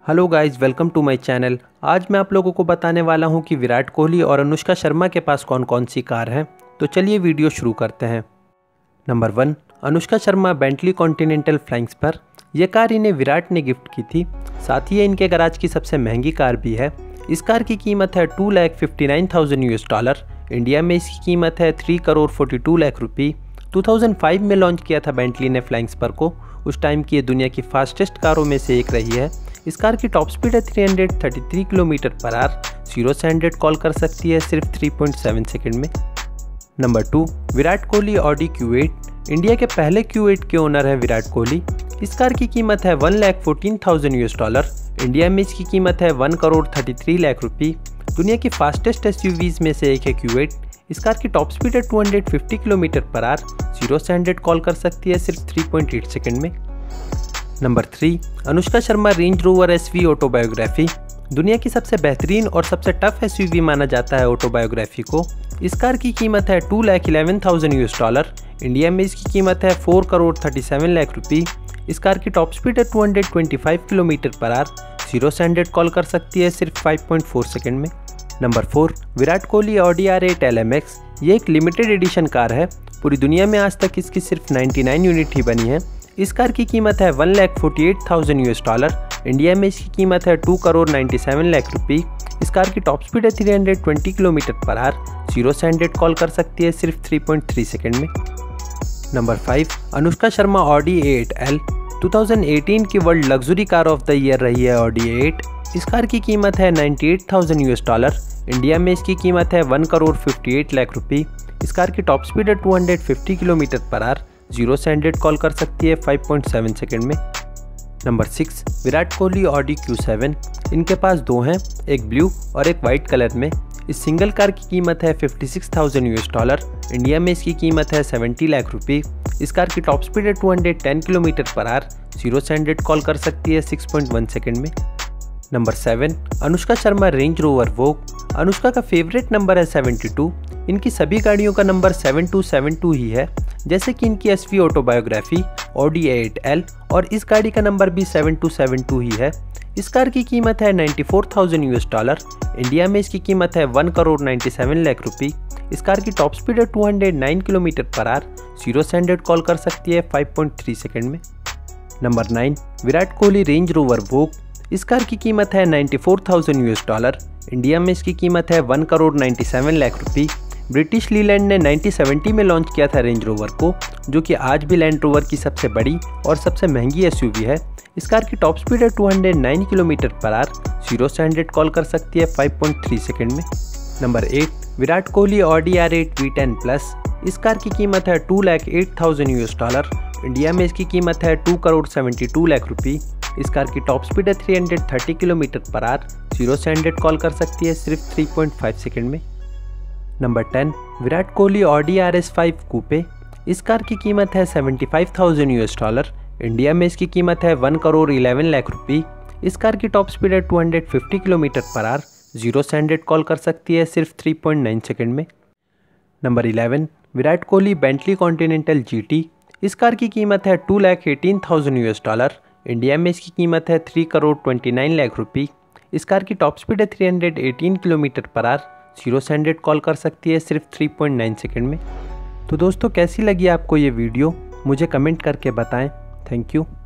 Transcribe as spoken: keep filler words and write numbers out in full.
Hello guys, welcome to my channel. आज मैं आप लोगों को बताने वाला हूं कि विराट कोहली और अनुष्का शर्मा के पास कौन कौन सी कार है। तो चलिए वीडियो शुरू करते हैं। Number one, Anushka Sharma Bentley Continental Flying Spur. यह कार इन्हें विराट ने गिफ्ट की थी। साथ ही ये इनके गराज की सबसे महंगी कार भी है। इस कार की कीमत है two lakh fifty nine thousand US dollar. India में इसकी कीमत है three crore forty two lakh rupee. Two thousand five में लॉन्च किया था बेंटली ने फ्लाइंग स्पर को। उस टाइम की ये दुनिया की फास्टेस्ट कारों में से एक रही है। इस कार की टॉप स्पीड है three hundred thirty three kilometre per hour. Zero से हंड्रेड कॉल कर सकती है सिर्फ थ्री पॉइंट सेवन सेकंड में। Number two, Virat Kohli Audi Q eight. India के पहले क्यू एट के ओनर है विराट कोहली। इस कार की कीमत है one lakh fourteen thousand US dollar. India में इसकी कीमत है one crore thirty three lakh rupee. दुनिया की फास्टेस्ट एसयूवीज में से एक है क्यू एट। इस कार की टॉप स्पीड है two hundred fifty kilometre per hour. Zero से हंड्रेड कॉल कर सकती है सिर्फ थ्री पॉइंट एट सेकंड में। Number three, Anushka Sharma Range Rover SV Autobiography. दुनिया की सबसे बेहतरीन और सबसे टफ एसयूवी माना जाता है ऑटोबायोग्राफी को। इस कार की कीमत है two lakh eleven thousand US dollar. India में इसकी कीमत है four crore thirty seven lakh rupee. इस कार की टॉप स्पीड है two hundred twenty five kilometre per hour. Zero से हंड्रेड कॉल कर सकती है सिर्फ फाइव पॉइंट फोर सेकंड में। Number four, Virat Kohli Audi R eight L M X. ये एक लिमिटेड एडिशन कार है। पूरी दुनिया में आज तक इसकी सिर्फ नाइन्टी नाइन यूनिट ही बनी है। इस कार की कीमत है one lakh forty eight thousand US dollar. India में इसकी कीमत है two crore ninety seven lakh rupee. इस कार की टॉप स्पीड है three hundred twenty kilometre per hour. Zero से हंड्रेड कॉल कर सकती है सिर्फ थ्री पॉइंट थ्री सेकंड में। Number five, Anushka Sharma Audi A eight L. Two thousand eighteen की world luxury car of the year रही है ऑडी ए एट। इस कार की कीमत है ninety eight thousand US dollar. India में इसकी कीमत है one crore fifty eight lakh rupee. इस कार की टॉप स्पीड है two hundred fifty kilometre per hour. Zero से हंड्रेड कॉल कर सकती है फाइव पॉइंट सेवन सेकंड में। Number six, Virat Kohli Audi Q seven. इनके पास दो हैं, एक ब्लू और एक वाइट कलर में। इस सिंगल कार की कीमत है fifty six thousand US dollar. India में इसकी कीमत है सेवेंटी लाख रुपी। इस कार की टॉप स्पीड है two hundred ten kilometre per hour. Zero से हंड्रेड कॉल कर सकती है सिक्स पॉइंट वन सेकंड में। Number seven, Anushka Sharma Range Rover Vogue. Anushka का फेवरेट नंबर है सेवेंटी टू। इनकी सभी गाड़ियों का number seven two seven two ही है, जैसे कि इनकी SV Autobiography, Audi A eight L और इस गाड़ी का नंबर भी सेवन टू सेवन टू ही है। इस कार की कीमत है ninety four thousand US dollar. India में इसकी कीमत है one crore ninety seven lakh rupee. इस कार की टॉप स्पीड है two hundred nine kilometre per hour. Zero से हंड्रेड कॉल कर सकती है फाइव पॉइंट थ्री सेकंड में। Number nine, Virat Kohli Range Rover Vogue. इस कार की कीमत है ninety four thousand US dollar. India में इसकी कीमत है one crore ninety seven lakh rupee. British Leyland ने नाइन्टीन सेवेंटी में लॉन्च किया था रेंज रोवर को, जो कि आज भी लैंड रोवर की सबसे बड़ी और सबसे महंगी एसयूवी है। इस कार की टॉप स्पीड है two hundred nine kilometre per hour. Zero से हंड्रेड कॉल कर सकती है फाइव पॉइंट थ्री सेकंड में। Number eight, Virat Kohli Audi R eight V ten plus. इस कार की कीमत है two lakh eight thousand US dollar. India में इसकी कीमत है two crore seventy two lakh rupee. इस कार की टॉप स्पीड है three hundred thirty kilometre per hour. Zero से हंड्रेड कॉल कर सकती है सिर्फ थ्री पॉइंट फाइव सेकंड में। Number ten, Virat Kohli Audi R S five coupe. इस कार की कीमत है seventy five thousand US dollar. India में इसकी कीमत है one crore eleven lakh rupee. इस कार की टॉप स्पीड है two hundred fifty kilometre per hour. Zero से हंड्रेड कॉल कर सकती है सिर्फ थ्री पॉइंट नाइन सेकंड में। Number eleven, Virat Kohli Bentley Continental GT. इस कार की कीमत है two lakh eighteen thousand US dollar. India में इसकी कीमत है three crore twenty nine lakh rupee. इस कार की टॉप स्पीड है three hundred eighteen kilometre per hour. Zero से हंड्रेड कॉल कर सकती है सिर्फ थ्री पॉइंट नाइन सेकंड में। तो दोस्तों, कैसी लगी आपको ये वीडियो, मुझे कमेंट करके बताएं। Thank you.